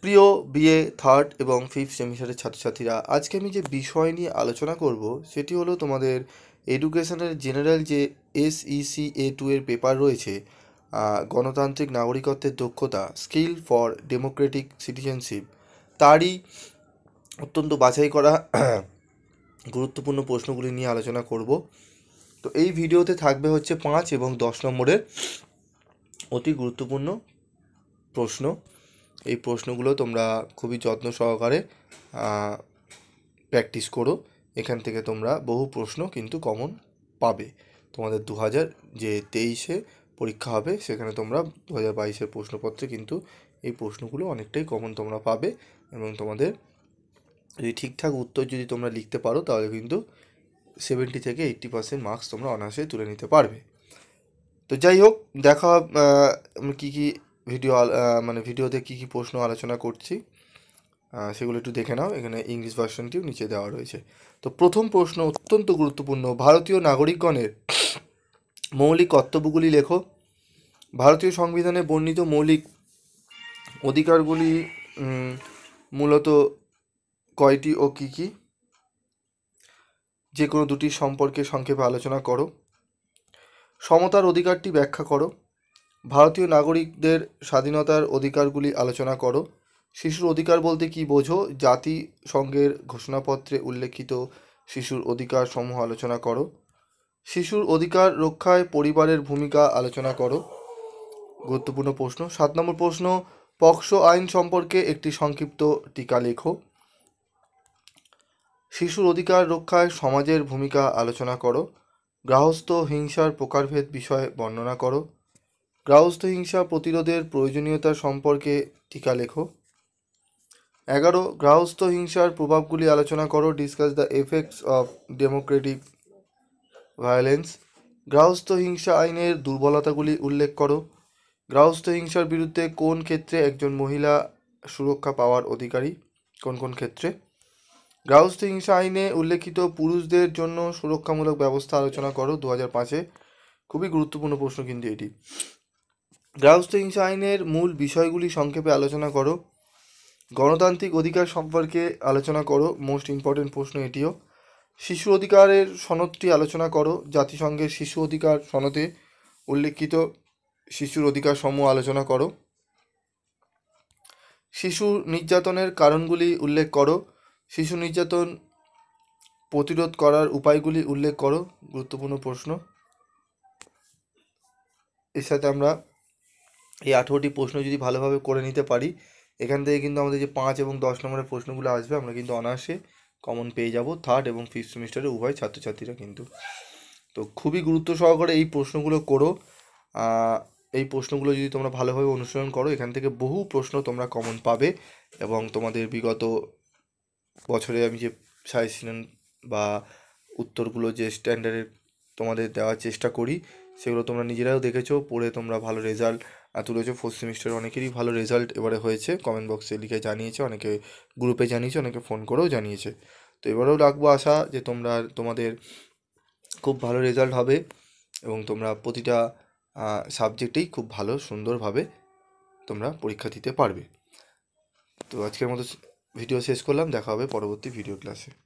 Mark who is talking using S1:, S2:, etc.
S1: প্রিয় BA third এবং fifth সেমিস্টারের ছাত্রছাত্রীরা, আজকে আমি যে বিষয় নিয়ে আলোচনা করব সেটি হলো তোমাদের এডুকেশনের জেনারেল যে SEC-A2 এর পেপার রয়েছে, গণতান্ত্রিক নাগরিকত্বের দক্ষতা, স্কিল ফর ডেমোক্রেটিক সিটিজেনশিপ, তারই অত্যন্ত বাছাই করা গুরুত্বপূর্ণ প্রশ্নগুলি নিয়ে আলোচনা করব। তো এই ভিডিওতে থাকবে হচ্ছে 5 এবং 10 নম্বরের অতি গুরুত্বপূর্ণ প্রশ্ন। এই প্রশ্নগুলো তোমরা খুবই যত্ন সহকারে প্র্যাকটিস করো। এখান থেকে তোমরা বহু প্রশ্ন কিন্তু কমন পাবে। তোমাদের 2023 পরীক্ষা হবে, সেখানে তোমরা 2022 প্রশ্নপত্রে কিন্তু এই প্রশ্নগুলো অনেকটাই কমন তোমরা পাবে, এবং তোমাদের যদি ঠিকঠাক উত্তর যদি তোমরা লিখতে পারো তাহলে কিন্তু 70 থেকে 80% মার্কস তোমরা অনায়াসে তুলে নিতে পারবে। তো যাই হোক, দেখা আমি কী কী ভিডিওতে কী কী প্রশ্ন আলোচনা করছি সেগুলো একটু দেখে নাও। এখানে ইংলিশ ভার্সনটিও নিচে দেওয়া রয়েছে। তো প্রথম প্রশ্ন অত্যন্ত গুরুত্বপূর্ণ, ভারতীয় নাগরিকগণের মৌলিক কর্তব্যগুলি লেখো। ভারতীয় সংবিধানে বর্ণিত মৌলিক অধিকারগুলি মূলত কয়টি ও কী কী? যে কোনো দুটির সম্পর্কে সংক্ষেপে আলোচনা করো। সমতার অধিকারটি ব্যাখ্যা করো। ভারতীয় নাগরিকদের স্বাধীনতার অধিকারগুলি আলোচনা করো। শিশুর অধিকার বলতে কী বোঝো? জাতিসংঘের ঘোষণাপত্রে উল্লেখিত শিশুর অধিকার সমূহ আলোচনা করো। শিশুর অধিকার রক্ষায় পরিবারের ভূমিকা আলোচনা করো। গুরুত্বপূর্ণ প্রশ্ন। 7 নম্বর প্রশ্ন, পক্সো আইন সম্পর্কে একটি সংক্ষিপ্ত টিকা লেখো। শিশুর অধিকার রক্ষায় সমাজের ভূমিকা আলোচনা করো। গার্হস্থ্য হিংসার প্রকারভেদ বিষয়ে বর্ণনা করো। গার্হস্থ্য হিংসা প্রতিরোধের প্রয়োজনীয়তা সম্পর্কে টিকা লেখো। 11, গার্হস্থ্য হিংসার প্রভাবগুলি আলোচনা করো। Discuss the effects of democratic violence. গার্হস্থ্য হিংসা আইনের দুর্বলতাগুলি উল্লেখ করো। গার্হস্থ্য হিংসার বিরুদ্ধে কোন ক্ষেত্রে একজন মহিলা সুরক্ষা পাওয়ার অধিকারী? কোন কোন ক্ষেত্রে? গার্হস্থ্য হিংসা আইনে উল্লেখিত পুরুষদের জন্য সুরক্ষামূলক ব্যবস্থা আলোচনা করো। 2005 খুবই গুরুত্বপূর্ণ প্রশ্ন কিন্তু এটি। গার্হস্থ্য হিংসা আইনের মূল বিষয়গুলি সংক্ষেপে আলোচনা করো। গণতান্ত্রিক অধিকার সম্পর্কে আলোচনা করো, মোস্ট ইম্পর্টেন্ট প্রশ্ন এটিও। শিশু অধিকারের সনদটি আলোচনা করো। জাতিসংঘের শিশু অধিকার সনদে উল্লেখিত শিশুর অধিকার সমূহ আলোচনা করো। শিশু নির্যাতনের কারণগুলি উল্লেখ করো। শিশু নির্যাতন প্রতিরোধ করার উপায়গুলি উল্লেখ করো। গুরুত্বপূর্ণ প্রশ্ন। এর সাথে আমরা এই 18টি প্রশ্ন যদি ভালোভাবে করে নিতে পারি, এখান থেকে কিন্তু আমাদের যে 5 এবং 10 নম্বরের প্রশ্নগুলো আসবে আমরা কিন্তু অনায়াসে কমন পেয়ে যাব থার্ড এবং ফিফথ সেমিস্টারের উভয় ছাত্রছাত্রীরা কিন্তু। তো খুবই গুরুত্ব সহকারে এই প্রশ্নগুলো করো। এই প্রশ্নগুলো যদি তোমরা ভালোভাবে অনুসরণ করো, এখান থেকে বহু প্রশ্ন তোমরা কমন পাবে, এবং তোমাদের বিগত বছরে আমি যে সাজেশন বা উত্তরগুলো যে স্ট্যান্ডার্ডের তোমাদের দেওয়ার চেষ্টা করি, সেগুলো তোমরা নিজেরাও দেখেছো, পড়ে তোমরা ভালো রেজাল্ট তুলেছো। ফোর্থ সেমিস্টারে অনেকেরই ভালো রেজাল্ট এবারে হয়েছে, কমেন্ট বক্সে লিখে জানিয়েছে, অনেকে গ্রুপে জানিয়েছে, অনেকে ফোন করেও জানিয়েছে। তো এবারেও রাখবো আশা যে তোমাদের খুব ভালো রেজাল্ট হবে, এবং তোমরা প্রতিটা সাবজেক্টেই খুব ভালো সুন্দরভাবে তোমরা পরীক্ষা দিতে পারবে। তো আজকের মতো ভিডিও শেষ করলাম, দেখা হবে পরবর্তী ভিডিও ক্লাসে।